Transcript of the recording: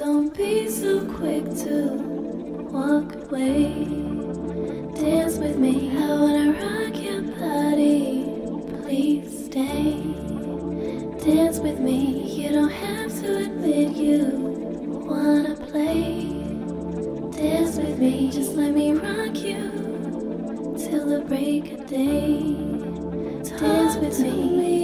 Don't be so quick to walk away. Dance with me, I wanna rock your body. Please stay. Dance with me, you don't have to admit you wanna play. Dance with me, just let me rock you till the break of day. Dance with me.